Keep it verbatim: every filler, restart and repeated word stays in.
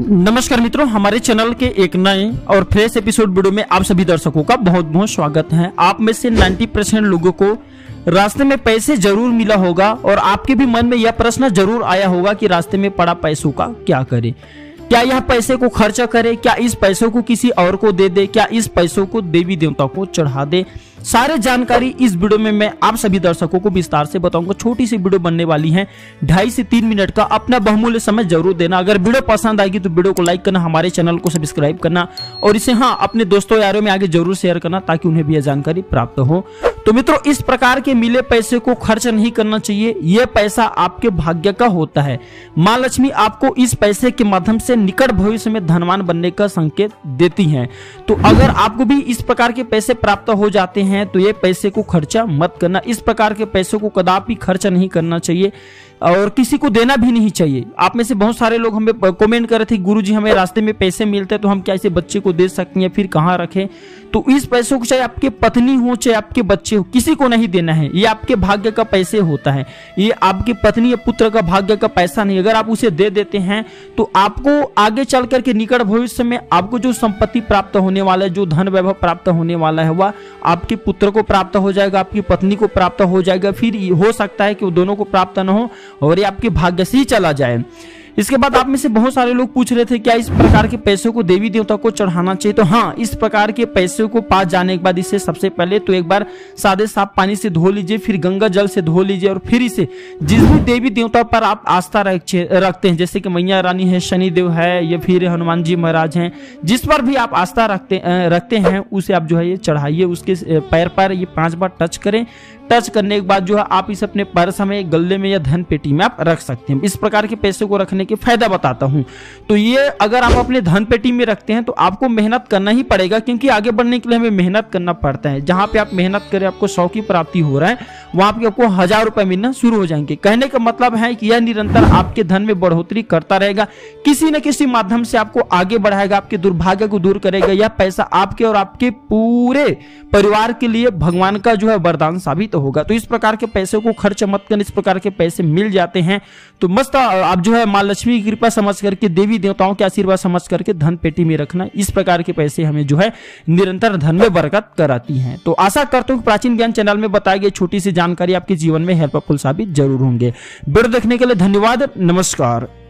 नमस्कार मित्रों, हमारे चैनल के एक नए और फ्रेश एपिसोड वीडियो में आप सभी दर्शकों का बहुत बहुत स्वागत है। आप में से नब्बे परसेंट लोगों को रास्ते में पैसे जरूर मिला होगा और आपके भी मन में यह प्रश्न जरूर आया होगा कि रास्ते में पड़ा पैसों का क्या करें। क्या यह पैसे को खर्चा करे, क्या इस पैसों को किसी और को दे दे, क्या इस पैसों को देवी देवताओं को चढ़ा दे। सारे जानकारी इस वीडियो में मैं आप सभी दर्शकों को विस्तार से बताऊंगा। छोटी सी वीडियो बनने वाली है, ढाई से तीन मिनट का। अपना बहुमूल्य समय जरूर देना। अगर वीडियो पसंद आएगी तो वीडियो को लाइक करना, हमारे चैनल को सब्सक्राइब करना और इसे हाँ अपने दोस्तों यारों में आगे जरूर शेयर करना ताकि उन्हें भी यह जानकारी प्राप्त हो। तो मित्रों, इस प्रकार के मिले पैसे को खर्च नहीं करना चाहिए। यह पैसा आपके भाग्य का होता है। माँ लक्ष्मी आपको इस पैसे के माध्यम से निकट भविष्य में धनवान बनने का संकेत देती हैं। तो अगर आपको भी इस प्रकार के पैसे प्राप्त हो जाते हैं तो ये पैसे को खर्चा मत करना। इस प्रकार के पैसों को कदापि खर्चा नहीं करना चाहिए और किसी को देना भी नहीं चाहिए। आप में से बहुत सारे लोग हमें कमेंट कर रहे थे, गुरुजी हमें रास्ते में पैसे मिलते हैं तो हम क्या इसे बच्चे को दे सकते हैं, फिर कहाँ रखें। तो इस पैसों को चाहे आपके पत्नी हो चाहे आपके बच्चे हो, किसी को नहीं देना है। ये आपके भाग्य का पैसे होता है। ये आपकी पत्नी या पुत्र का भाग्य का पैसा नहीं। अगर आप उसे दे देते हैं तो आपको आगे चल करके निकट भविष्य में आपको जो संपत्ति प्राप्त होने वाला है, जो धन वैभव प्राप्त होने वाला है, वह आपके पुत्र को प्राप्त हो जाएगा, आपकी पत्नी को प्राप्त हो जाएगा। फिर हो सकता है कि वो दोनों को प्राप्त न हो और ये आपके भाग्य से ही चला जाए। इसके बाद आप में से बहुत सारे लोग पूछ रहे थे क्या इस प्रकार के पैसों को देवी देवता को चढ़ाना चाहिए। तो हाँ, इस प्रकार के पैसों को पास जाने के बाद इसे सबसे पहले तो एक बार सादे साफ पानी से धो लीजिए, फिर गंगा जल से धो लीजिए और फिर इसे जिस भी देवी देवता पर आप आस्था रखते हैं, जैसे कि मैया रानी है, शनि देव है या फिर हनुमान जी महाराज हैं, जिस पर भी आप आस्था रखते रखते हैं उसे आप जो है ये चढ़ाइए। उसके पैर पर ये पांच बार टच करें। टच करने के बाद जो है आप इस अपने पर्स में, गले में या धन पेटी में आप रख सकते हैं। इस प्रकार के पैसे को रखने के फायदा बताता हूं। तो ये अगर आप अपने धन पेटी में रखते हैं तो आपको मेहनत करना ही पड़ेगा, क्योंकि आगे बढ़ने के लिए हमें मेहनत करना पड़ता है। जहां पे आप मेहनत करें आपको सौ की प्राप्ति हो रहा है, वहां पे आपको हजार रुपए मिलना शुरू हो जाएंगे। कहने का मतलब है कि यह निरंतर आपके धन में बढ़ोतरी करता रहेगा, किसी न किसी माध्यम से आपको आगे बढ़ाएगा, आपके दुर्भाग्य को दूर करेगा। यह पैसा आपके और आपके पूरे परिवार के लिए भगवान का जो है वरदान साबित होगा। तो इस प्रकार के पैसे को खर्च मत करना। इस प्रकार के पैसे मिल जाते हैं तो मस्त आप जो है माँ लक्ष्मी की कृपा समझ करके, देवी देवताओं के आशीर्वाद समझ करके धन पेटी में रखना। इस प्रकार के पैसे हमें जो है निरंतर धन में बरकत कराती हैं। तो आशा करता हूं कि प्राचीन ज्ञान चैनल में बताई गई छोटी सी जानकारी आपके जीवन में हेल्पफुल साबित जरूर होंगे। वीडियो देखने के लिए धन्यवाद। नमस्कार।